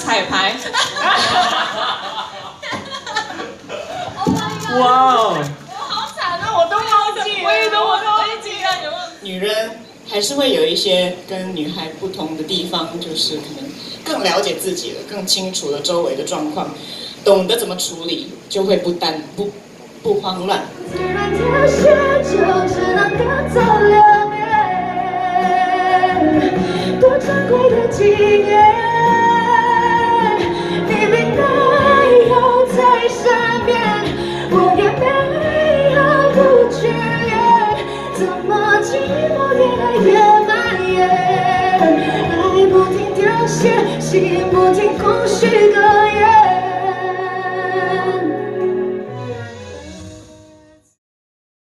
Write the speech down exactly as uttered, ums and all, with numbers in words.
彩排。 哇哦！ 我好惨啊，我都忘记了，我也都我都忘记了，有没有？ 女人还是会有一些跟女孩不同的地方，就是可能更了解自己了，更清楚了周围的状况，懂得怎么处理，就会不单不不慌乱。 自然凋谢，就只能赶走流年，多珍贵的纪念。你并没有在身边，我也没有不眷恋，怎么寂寞越来越蔓延？爱不停凋谢，心不停空虚。